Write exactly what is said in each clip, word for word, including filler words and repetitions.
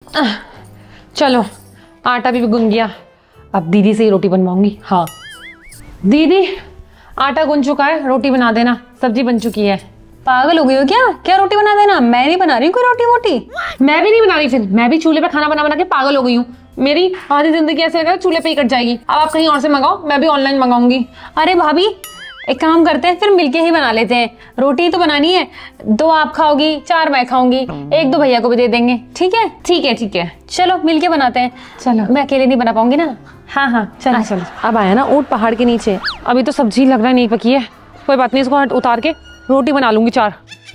चलो आटा भी गुन गया, अब दीदी से ही रोटी बनवाऊंगी। हाँ दीदी, आटा गुन चुका है, रोटी बना देना, सब्जी बन चुकी है। पागल हो गई हो क्या? क्या रोटी बना देना? मैं नहीं बना रही हूँ कोई रोटी वोटी। मैं भी नहीं बना रही, फिर मैं भी चूल्हे पे खाना बना बना के पागल हो गई हूँ। मेरी आधी जिंदगी ऐसे लगा चूल्हे पे ही कट जाएगी। अब आप कहीं और से मंगाओ, मैं भी ऑनलाइन मंगाऊंगी। अरे भाभी एक काम करते हैं, फिर मिलके ही बना लेते हैं। रोटी तो बनानी है, दो आप खाओगी, चार मैं खाऊंगी, एक दो भैया को भी दे देंगे। ठीक है ठीक है ठीक है, चलो मिलके बनाते हैं। चलो, मैं अकेले नहीं बना पाऊंगी ना। हाँ हाँ चलो चलो। अब आया ना ऊँट पहाड़ के नीचे, अभी तो सब्जी लग रहा है नहीं पकी है, कोई बात नहीं, इसको उतार के रोटी बना लूंगी चार।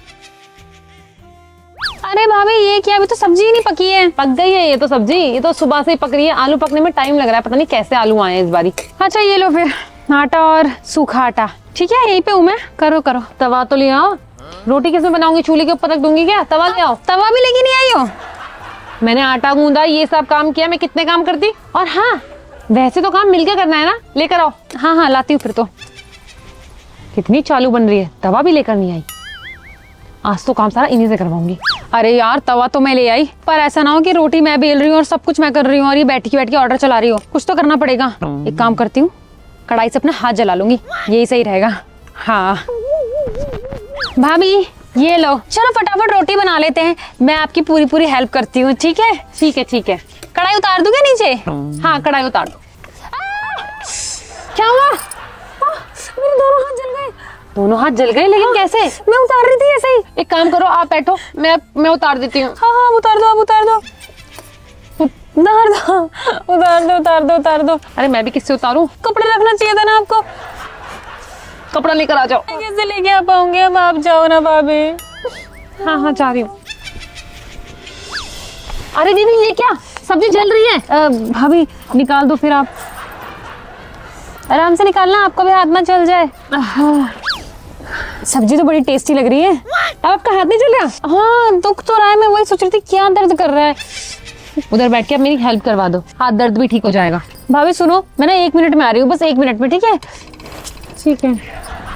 अरे भाभी ये क्या, अभी तो सब्जी ही नहीं पकी है। पक गई है ये तो सब्जी, ये तो सुबह से ही पक रही है। आलू पकने में टाइम लग रहा है, पता नहीं कैसे आलू आए इस बारी। अच्छा ये लो फिर आटा और सूखा आटा। ठीक है यहीं पे हूँ मैं, करो करो। तवा तो ले आओ, रोटी किसमें बनाऊंगी? चूल्हे के ऊपर रख दूंगी क्या? तवा ले आओ। तवा भी लेके नहीं आई हो? मैंने आटा गूंदा, ये सब काम किया, मैं कितने काम करती। और हाँ वैसे तो काम मिलकर करना है ना, लेकर आओ। हाँ हाँ लाती हूँ फिर तो। कितनी चालू बन रही है, तवा भी लेकर नहीं आई। आज तो काम सारा इन्हीं से करवाऊंगी। अरे यार तवा तो मैं ले आई, पर ऐसा ना हो कि रोटी मैं बेल रही हूँ और सब कुछ मैं कर रही हूँ और ये बैठ के बैठ के ऑर्डर चला रही हूँ। कुछ तो करना पड़ेगा। एक काम करती हूँ, कढ़ाई से अपना हाथ जला लूंगी, यही सही रहेगा। हाँ भाभी ये लो, चलो फटाफट रोटी बना लेते हैं, मैं आपकी पूरी पूरी हेल्प करती हूँ। ठीक है ठीक है ठीक है। कढ़ाई उतार दूं क्या नीचे? हाँ कढ़ाई उतार दो। क्या हुआ? मेरे दोनों हाथ जल गए। दोनों हाथ जल गए, लेकिन कैसे? मैं उतार रही थी ऐसे ही। एक काम करो, आप बैठो, मैं मैं उतार देती हूँ। हाँ हाँ उतार दो, आप उतार दो, उतार दो, उतार दो, उतार दो, उतार दो। अरे मैं भी किससे उतारूं? कपड़े रखना चाहिए था ना आपको। कपड़ा लेकर आ जाओ। कैसे लेके आ पाऊंगी? अब आप जाओ ना भाभी। हाँ हाँ जा रही हूँ। अरे दीदी ये क्या, सब्जी जल रही है। भाभी निकाल दो फिर, आप आराम से निकालना, आपका भी हाथ ना जल जाए। सब्जी तो बड़ी टेस्टी लग रही है। अब आपका हाथ नहीं जल रहा? हाँ दुख तो रहा है, मैं वही सोच रही थी क्या दर्द कर रहा है। उधर बैठ के आप मेरी हेल्प करवा दो, हाथ दर्द भी ठीक हो जाएगा। भाभी सुनो, मैं ना एक मिनट में आ रही हूँ, बस एक मिनट में। ठीक है ठीक है।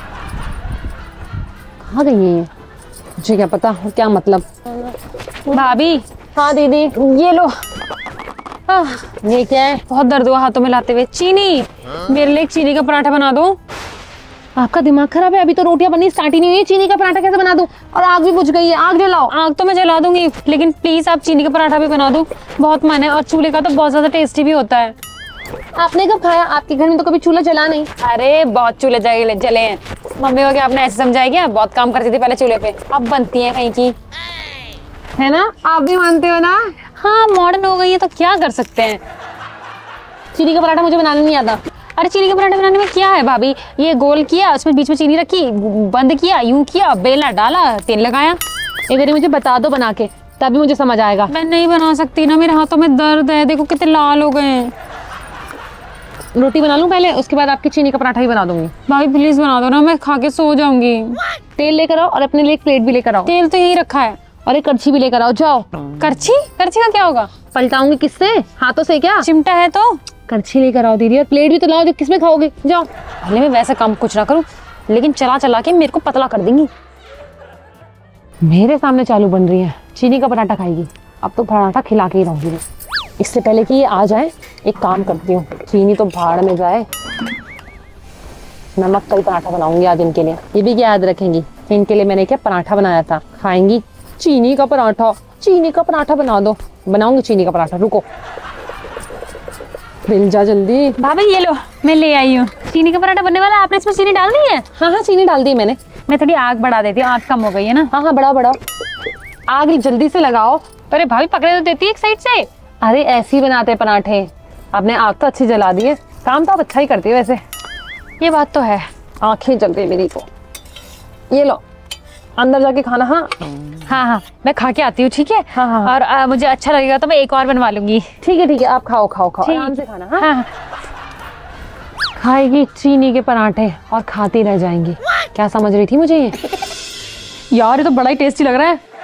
कहाँ गई है ये? मुझे क्या पता क्या मतलब। भाभी। हाँ दीदी ये लो। आ, ये क्या है? बहुत दर्द हुआ हाथों में लाते हुए। चीनी, मेरे लिए एक चीनी का पराठा बना दो। आपका दिमाग खराब है, अभी तो रोटियां बननी स्टार्ट ही नहीं हुई, चीनी का पराठा कैसे बना दूं? और आग भी बुझ गई है, आग जलाओ। आग तो मैं जला दूंगी, लेकिन प्लीज आप चीनी का पराठा भी बना दो, बहुत मन है। और चूल्हे का तो बहुत ज्यादा टेस्टी भी होता है। आपने कब खाया? आपके घर में तो कभी चूल्हा जला नहीं। अरे बहुत चूल्हे जले जले हैं। मम्मी को क्या आपने ऐसे समझाया क्या? बहुत काम करती थी पहले चूल्हे पे, अब बनती है कहीं की, है ना? आप भी मानते हो ना? हाँ मॉडर्न हो गई है तो क्या कर सकते हैं। चीनी का पराठा मुझे बनाना नहीं आता। अरे चीनी का पराठा बनाने में क्या है भाभी, ये गोल किया, उसमें बीच में चीनी रखी, बंद किया, यूं किया, बेला डाला, तेल लगाया। एक बार मुझे बता दो बना के, तभी मुझे समझ आएगा। मैं नहीं बना सकती ना, मेरे हाथों में दर्द है, देखो कितने लाल हो गए हैं। रोटी बना लूं पहले, उसके बाद आपकी चीनी का पराठा ही बना दूंगी। भाभी प्लीज बना दो ना, मैं खा के सो जाऊंगी। तेल लेकर आओ और अपने लिए एक प्लेट भी लेकर आओ। तेल तो यही रखा है। और एक करछी भी लेकर आओ, जाओ। करछी? करछी का क्या होगा? पलटाऊंगी किससे? हाथों से क्या? चिमटा है तो। करछी लेकर आओ दीदी, और प्लेट भी तो लाओ, जो किसमें खाओगे, जाओ। पहले मैं वैसा काम कुछ ना करूं, लेकिन चला चला के मेरे को पतला कर देंगी। मेरे सामने चालू बन रही है, चीनी का पराठा खाएगी। अब तो पराठा खिला के ही रहूंगी। इससे पहले कि ये आ जाए, एक काम करती हूँ, चीनी तो भाड़ में जाए। नमक का ही पराठा बनाऊंगी आज इनके लिए। ये भी क्या याद रखेंगी, इनके लिए मैंने क्या पराठा बनाया था, खाएंगी चीनी का पराठा। चीनी का पराठा बना दो, बनाऊंगी चीनी का पराठा। रुको, मिल जा जल्दी। भाभी ये लो, मैं ले आई हूँ चीनी का पराठा बनने वाला। आपने इसमें चीनी डाल दी है? हाँ हाँ चीनी डाल दी मैंने। मैं थोड़ी आग बढ़ा देती हूँ, आग कम हो गई है ना। हाँ हाँ बढ़ाओ बढ़ाओ, आग जल्दी से लगाओ। अरे भाभी पकड़े तो देती है एक साइड से। अरे ऐसे ही बनाते हैं पराठे, आपने आग तो अच्छी जला दी है। काम तो आप अच्छा ही करती है वैसे। ये बात तो है। आंखें जल गई मेरी को। ये लो, अंदर जाके खाना। हाँ हाँ हाँ मैं खा के आती हूँ। ठीक है हाँ हाँ। और आ, मुझे अच्छा लगेगा तो मैं एक और बनवा लूंगी। ठीक है ठीक है, आप खाओ खाओ खाओ, आराम से खाना। हाँ? हाँ। खाएगी चीनी के पराठे और खाती रह जाएंगी। क्या समझ रही थी मुझे ये? यार ये तो बड़ा ही टेस्टी लग रहा है।